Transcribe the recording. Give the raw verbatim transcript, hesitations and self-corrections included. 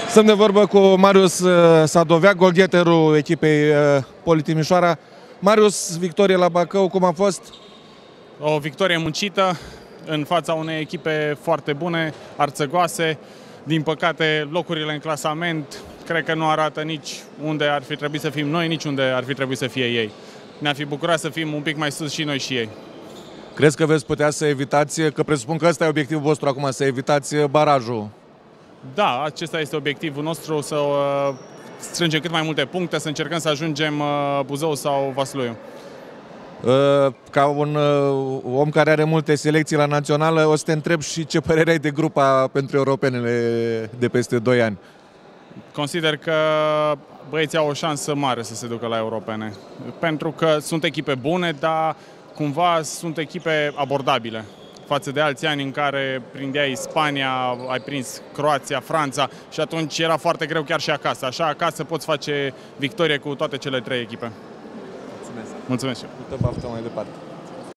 Stăm de vorbă cu Marius Sadovea, golgheterul echipei Poli Timișoara. Marius, victorie la Bacău, cum a fost? O victorie muncită în fața unei echipe foarte bune, arțăgoase. Din păcate, locurile în clasament cred că nu arată nici unde ar fi trebuit să fim noi, nici unde ar fi trebuit să fie ei. Ne-ar fi bucurat să fim un pic mai sus și noi și ei. Crezi că veți putea să evitați, că presupun că ăsta e obiectivul vostru acum, să evitați barajul? Da, acesta este obiectivul nostru, să uh, strângem cât mai multe puncte, să încercăm să ajungem uh, Buzău sau Vaslui. Uh, ca un uh, om care are multe selecții la națională, o să te întreb și ce părere ai de grupa pentru europenele de peste doi ani. Consider că băieții au o șansă mare să se ducă la europene, pentru că sunt echipe bune, dar cumva sunt echipe abordabile față de alți ani în care prindeai Spania, ai prins Croația, Franța și atunci era foarte greu chiar și acasă. Așa, acasă poți face victorie cu toate cele trei echipe. Mulțumesc! Mulțumesc! Multă baftă mai departe!